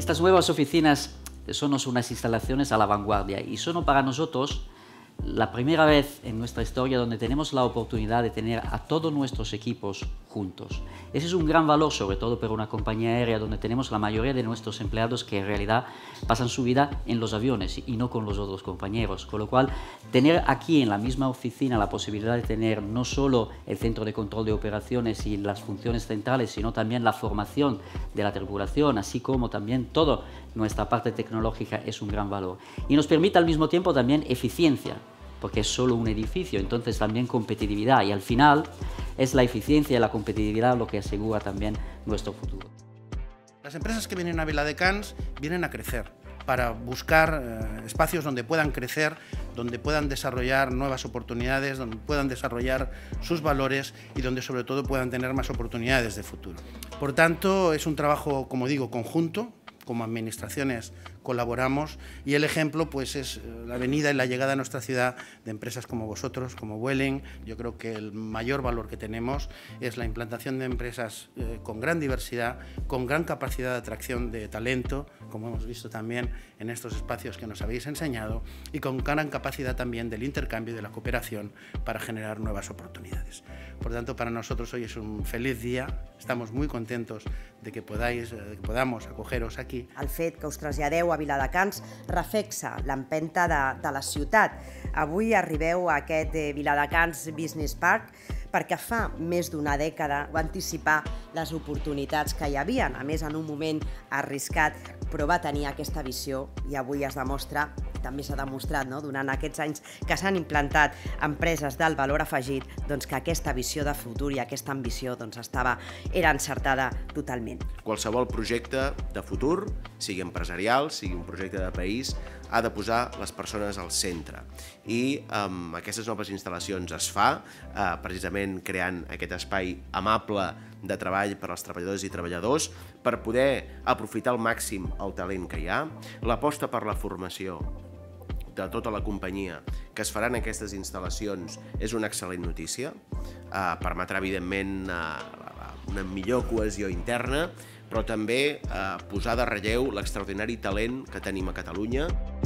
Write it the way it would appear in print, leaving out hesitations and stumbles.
Estas nuevas oficinas son unas instalaciones a la vanguardia y son para nosotros la primera vez en nuestra historia donde tenemos la oportunidad de tener a todos nuestros equipos juntos. Ese es un gran valor, sobre todo para una compañía aérea donde tenemos la mayoría de nuestros empleados que en realidad pasan su vida en los aviones y no con los otros compañeros. Con lo cual, tener aquí en la misma oficina la posibilidad de tener no solo el centro de control de operaciones y las funciones centrales, sino también la formación de la tripulación, así como también toda nuestra parte tecnológica, es un gran valor. Y nos permite al mismo tiempo también eficiencia, porque es solo un edificio, entonces también competitividad, y al final es la eficiencia y la competitividad lo que asegura también nuestro futuro. Las empresas que vienen a Viladecans vienen a crecer, para buscar espacios donde puedan crecer, donde puedan desarrollar nuevas oportunidades, donde puedan desarrollar sus valores y donde sobre todo puedan tener más oportunidades de futuro. Por tanto, es un trabajo, como digo, conjunto. Como administraciones colaboramos y el ejemplo pues es la venida y la llegada a nuestra ciudad de empresas como vosotros, como Vueling. Yo creo que el mayor valor que tenemos es la implantación de empresas con gran diversidad, con gran capacidad de atracción de talento, como hemos visto también en estos espacios que nos habéis enseñado, y con gran capacidad también del intercambio y de la cooperación para generar nuevas oportunidades. Por tanto, para nosotros hoy es un feliz día, estamos muy contentos de que podamos acogeros aquí. El fet que us traslladeu a Viladecans reflexa l'empenta de la ciutat. Avui arribeu a aquest Viladecans Business Park perquè fa més d'una dècada va anticipar les oportunitats que hi havia, a més en un moment arriscat, però va tenir aquesta visió i avui es demostra, també s'ha demostrat, no? Durant aquests anys que s'han implantat empreses d'alt valor afegit, doncs que aquesta visió de futur i aquesta ambició doncs era encertada totalment. Qualsevol projecte de futur, sigui empresarial, sigui un projecte de país, ha de posar les persones al centre. I amb aquestes noves instal·lacions es fa, precisament creant aquest espai amable de treball per als treballadors i treballadors, per poder aprofitar al màxim el talent que hi ha, l'aposta per la formació de tota la companyia que es faran aquestes instal·lacions és una excel·lent notícia, permetrà evidentment una millor cohesió interna, però també posar de relleu l'extraordinari talent que tenim a Catalunya.